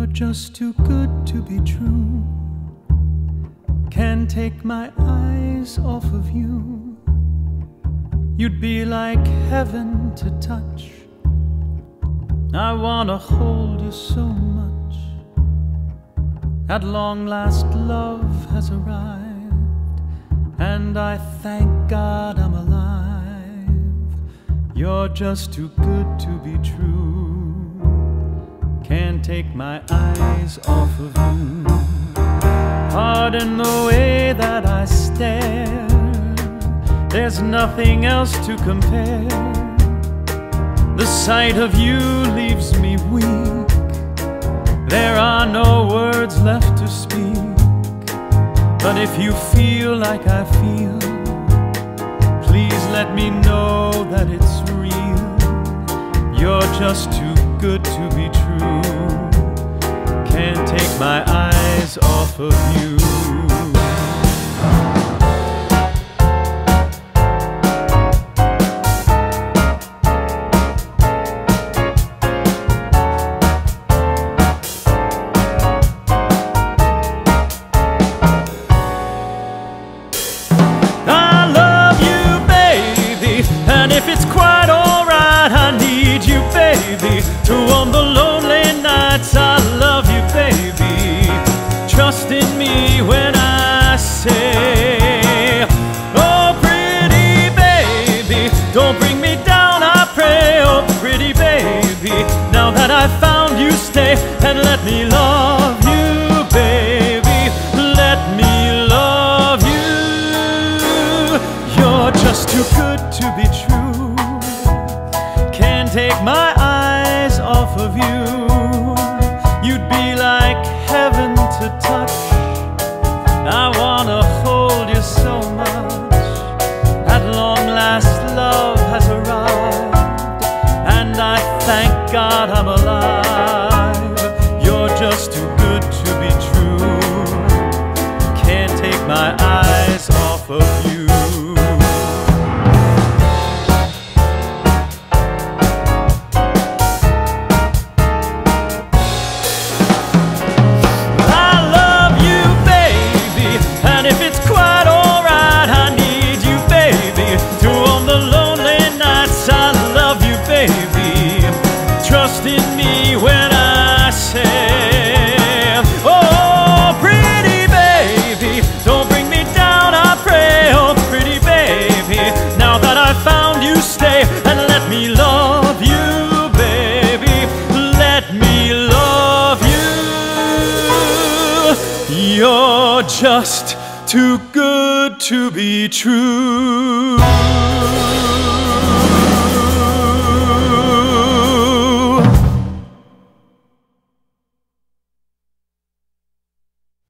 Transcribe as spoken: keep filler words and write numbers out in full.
just too good to be true. Can't take my eyes off of you. You'd be like heaven to touch. I wanna hold you so much. At long last love has arrived, and I thank God I'm alive. You're just too good to be true. Can't take my eyes off of you. Pardon the way that I stare. There's nothing else to compare. The sight of you leaves me weak. There are no words left to speak. But if you feel like I feel, please let me know that it's real. You're just too good to be true. Can't take my eyes off of you. To warm the lonely nights, I love you, baby. Trust in me when I say, oh, pretty baby, don't bring me down, I pray. Oh, pretty baby, now that I've found you, stay and let me love you, baby. Let me love you. You're just too good to be true. Can't take my eyes off of you. You'd be like heaven to touch. I wanna hold you so much. At long last love has arrived, and I thank God I'm alive. You're just too good to be true. Can't take my eyes off of you. Trust in me when I say, oh, pretty baby, don't bring me down, I pray. Oh, pretty baby, now that I've found you, stay and let me love you, baby. Let me love you. You're just too good to be true.